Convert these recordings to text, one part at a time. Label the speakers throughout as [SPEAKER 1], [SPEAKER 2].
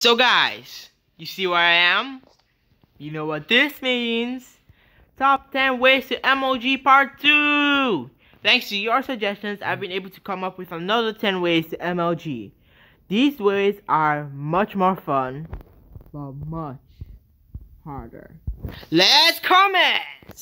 [SPEAKER 1] So guys, you see where I am? You know what this means. Top 10 ways to MLG part 2. Thanks to your suggestions, I've been able to come up with another 10 ways to MLG. These ways are much more fun, but much harder. Let's comment!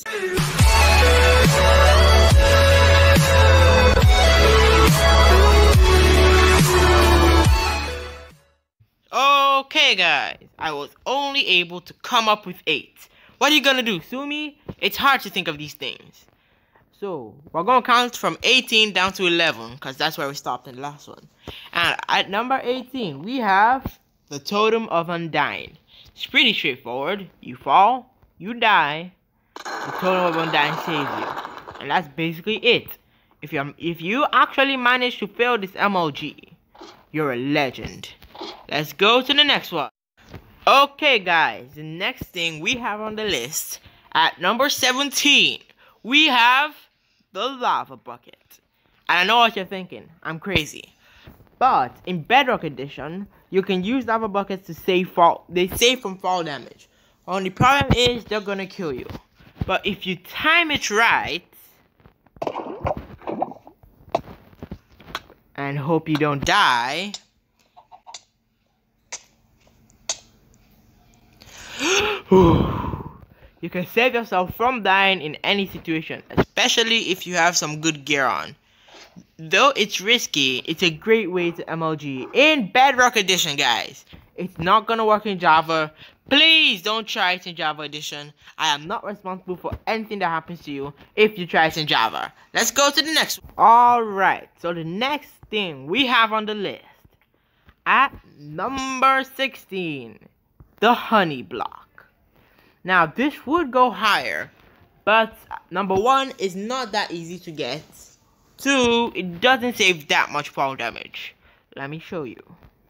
[SPEAKER 1] Okay guys, I was only able to come up with 8. What are you gonna do, sue me? It's hard to think of these things. So, we're gonna count from 18 down to 11, because that's where we stopped in the last one. And at number 18, we have the Totem of Undying. It's pretty straightforward. You fall, you die, the Totem of Undying saves you. And that's basically it. If you actually manage to fail this MLG, you're a legend. Let's go to the next one. Okay guys, the next thing we have on the list, at number 17, we have the Lava Bucket. And I know what you're thinking, I'm crazy. But in Bedrock Edition, you can use Lava Buckets to save from fall damage. Only problem is they're gonna kill you. But if you time it right, and hope you don't die, you can save yourself from dying in any situation, especially if you have some good gear on. Though it's risky, it's a great way to MLG in Bedrock Edition, guys. It's not gonna work in Java. Please don't try it in Java Edition. I am not responsible for anything that happens to you if you try it in Java. Let's go to the next one. Alright, so the next thing we have on the list, at number 16, the Honey Block. Now this would go higher, but number 1 is not that easy to get. 2, it doesn't save that much fall damage. Let me show you.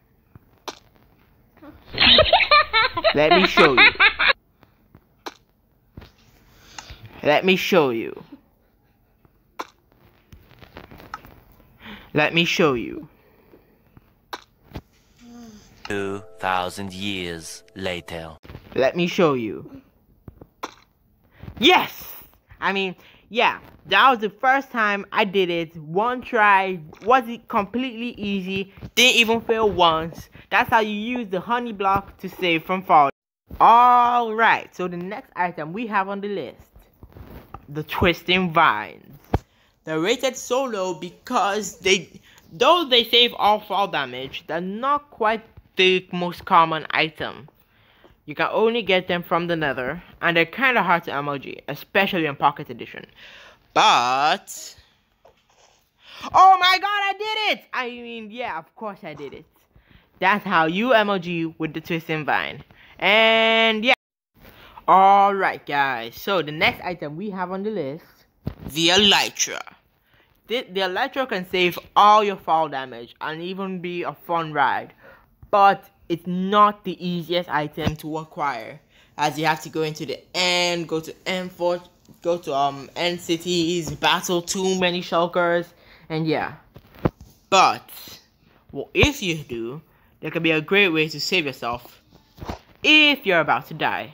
[SPEAKER 1] Let me show you. Let me show you. Let me show you.
[SPEAKER 2] 2,000 years later.
[SPEAKER 1] Let me show you. Yes! I mean, yeah, that was the first time I did it. One try, wasn't completely easy, didn't even fail once. That's how you use the Honey Block to save from fall. Alright, so the next item we have on the list, the Twisting Vines. They're rated so low because though they save all fall damage, they're not quite the most common item. You can only get them from the Nether, and they're kind of hard to MLG, especially in Pocket Edition. But oh my god, I did it! I mean, yeah, of course I did it. That's how you MLG with the Twisting Vine. And yeah. Alright guys, so the next item we have on the list, the Elytra. The Elytra can save all your fall damage and even be a fun ride. But it's not the easiest item to acquire, as you have to go into the end, go to end fort, go to end cities, battle too many shulkers, and yeah. But well, if you do, there can be a great way to save yourself if you're about to die.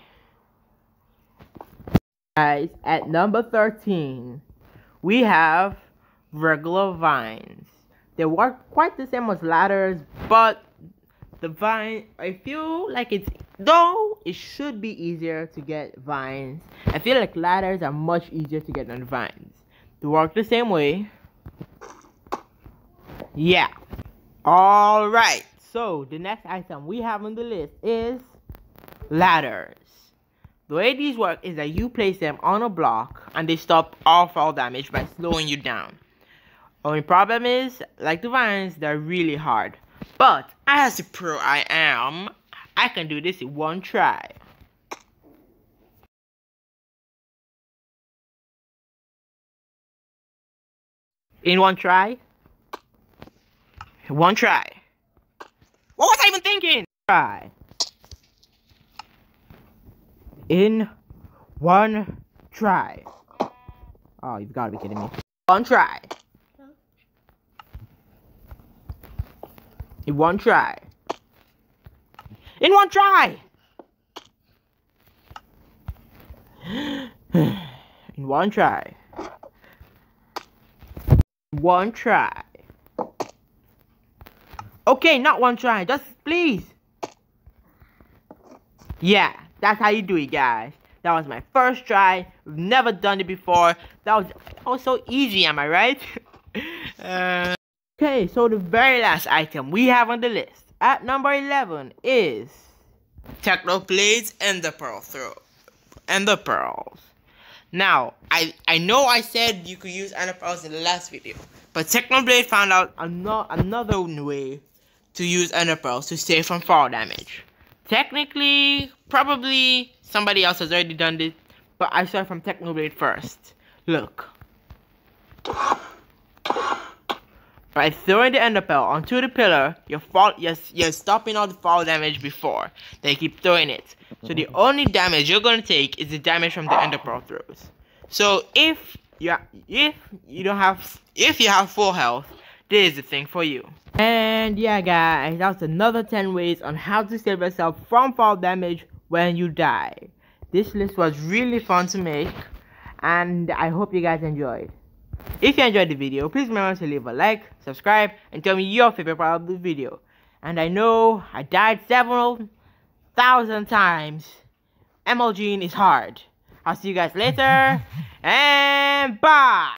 [SPEAKER 1] Guys, at number 13, we have regular vines. They work quite the same as ladders, but the vine, I feel like though it should be easier to get vines, I feel like ladders are much easier to get than vines. They work the same way. Yeah. Alright, so the next item we have on the list is ladders. The way these work is that you place them on a block and they stop all fall damage by slowing you down. Only problem is, like the vines, they're really hard. But as a pro I am, I can do this in one try. In one try? One try. What was I even thinking? Try. In one try. Oh, you've got to be kidding me. One try. In one try. In one try! In one try. One try. Okay, not one try, just please. Yeah, that's how you do it, guys. That was my first try. We've never done it before. That was also easy, am I right? Okay, so the very last item we have on the list at number 11 is Technoblades Ender Pearls. Now, I know I said you could use Ender Pearls in the last video, but Technoblade found out another way to use Ender Pearls to save from fall damage. Technically, probably somebody else has already done this, but I started from Technoblade first. Look. By throwing the Ender Pearl onto the pillar, you're stopping all the fall damage before they keep throwing it. So the only damage you're gonna take is the damage from the Ender Pearl throws. So if you have full health, this is the thing for you. And yeah, guys, that's another 10 ways on how to save yourself from fall damage when you die. This list was really fun to make, and I hope you guys enjoyed. If you enjoyed the video, please remember to leave a like, subscribe, and tell me your favorite part of the video. And I know I died several thousand times. MLGing is hard. I'll see you guys later, and bye!